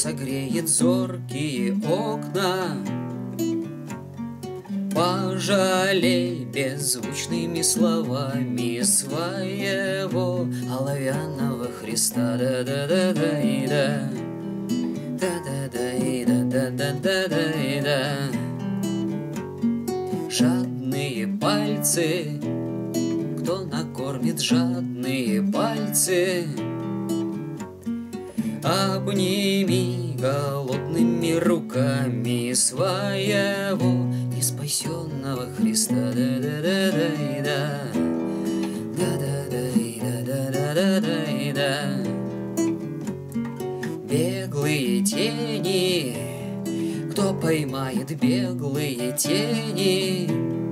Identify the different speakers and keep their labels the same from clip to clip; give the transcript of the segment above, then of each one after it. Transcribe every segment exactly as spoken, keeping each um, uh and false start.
Speaker 1: согреет зоркие окна. Пожалей беззвучными словами своего оловянного Христа. Да-да-да-да-да, да-да-да-да-да-да-да-да. Жадные пальцы, кто накормит жадные пальцы? Обними голодными руками своего неспасенного Христа. Да-да-да-да-да, да-да-да-да-да-да-да. Беглые тени, кто поймает беглые тени?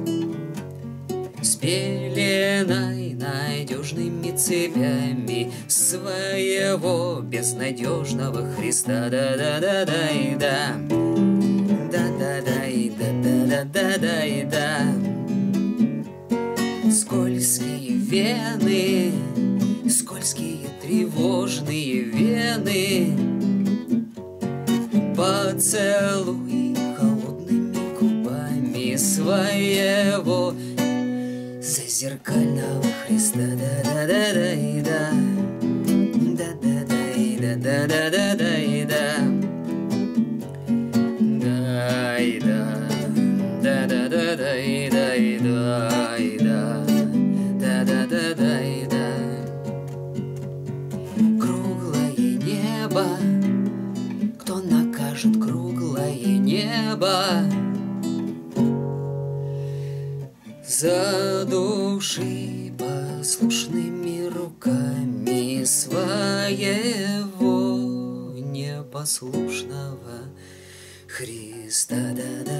Speaker 1: С пеленой надежными цепями своего безнадежного Христа. Да-да-да-да-да, да-да-да-да-да-да-да-да. Скользкие вены, скользкие тревожные вены, поцелуй холодными губами своего зазеркального Христа. Да-да-да-да-да, да-да-да-да-да-да-да-да, да-да, да-да-да-да-да-да, да-да-да-да-да. Круглое небо, кто накажет круглое небо? Задуши послушными руками своего непослушного Христа. Да-да.